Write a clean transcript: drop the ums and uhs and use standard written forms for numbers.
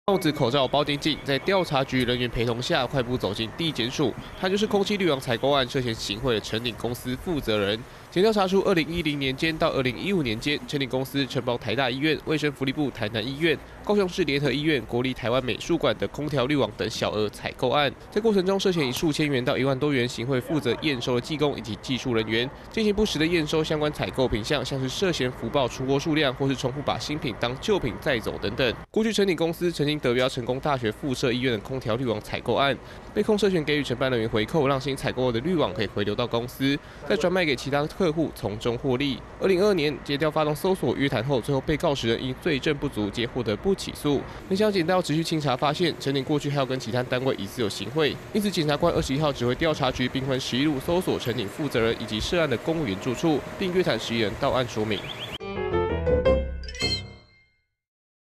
帽子、口罩包紧紧，在调查局人员陪同下，快步走进地检署。他就是空气滤网采购案涉嫌行贿的成鼎公司负责人。检调查出，2010年间到2015年间，成鼎公司承包台大医院、卫生福利部台南医院、高雄市联合医院、国立台湾美术馆的空调滤网等小额采购案。在过程中，涉嫌以数千元到1万多元行贿负责验收的技工以及技术人员，进行不实的验收相关采购品项，像是涉嫌福报出货数量，或是重复把新品当旧品再走等等。过去成鼎公司曾经得标成功大学附设医院的空调滤网采购案，被控涉嫌给予承办人员回扣，让新采购后的滤网可以回流到公司，再转卖给其他客户，从中获利。2022年，检调发动搜索约谈后，最后被告10人因罪证不足，皆获得不起诉。没想到检调持续清查，发现成鼎过去还有跟其他单位疑似有行贿，因此检察官21号指挥调查局兵分11路搜索成鼎负责人以及涉案的公务员住处，并约谈11人到案说明。